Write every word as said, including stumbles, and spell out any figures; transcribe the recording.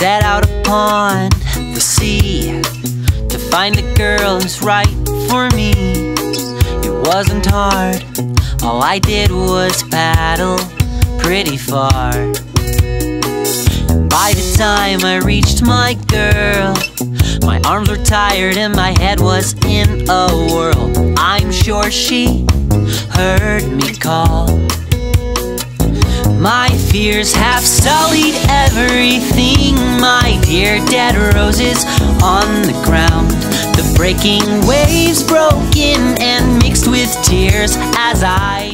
set out upon the sea to find a girl who's right for me. It wasn't hard, all I did was paddle pretty far. And by the time I reached my girl, my arms were tired and my head was in a whirl. I'm sure she heard me call. My fears have sullied everything, my dear. Dead roses on the ground, the breaking waves broken and mixed with tears as I